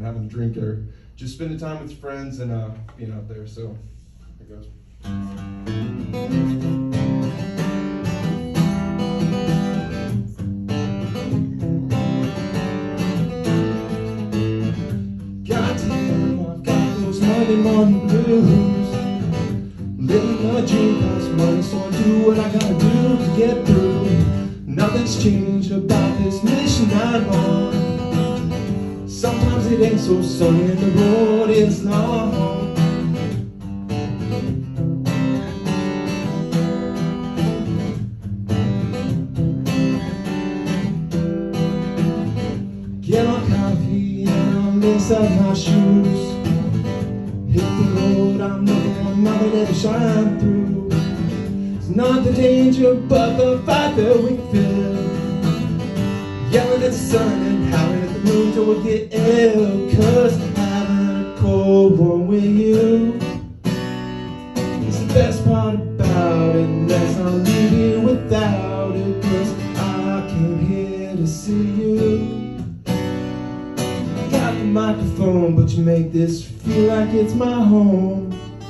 and having a drink or just spending time with friends and being out there. So here it goes. Monday morning blues, living my dream, costs money, so I do what I gotta do to get through. Nothing's changed about this mission I'm on. Sometimes it ain't so sunny and the road is long. Get my coffee and I'll lace up my shoes. Hit the road, I'm looking for nothing to shine through. It's not the danger, but the fight that we feel. Yelling at the sun and howling at the moon till we get ill. 'Cause having a cold one with you is the best part about it. Let's not leave you without it, 'cause I came here to see you. Got the microphone, but you make this feel like it's my home.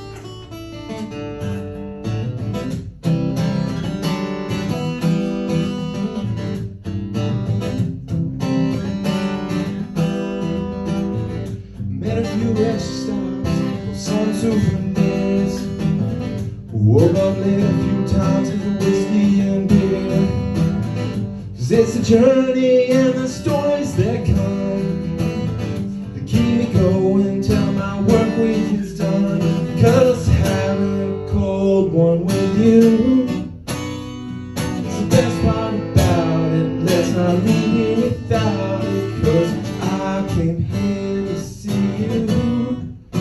Made a few rest stops, some souvenirs. Woke up late a few times with the whiskey and beer. 'Cause it's a journey and the stories that come keep me going till my work week is done. 'Cause having a cold one with you is the best part about it. Let's not leave here without it, 'cause I came here to see you.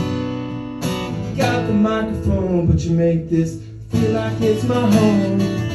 Got the microphone, but you make this feel like it's my home.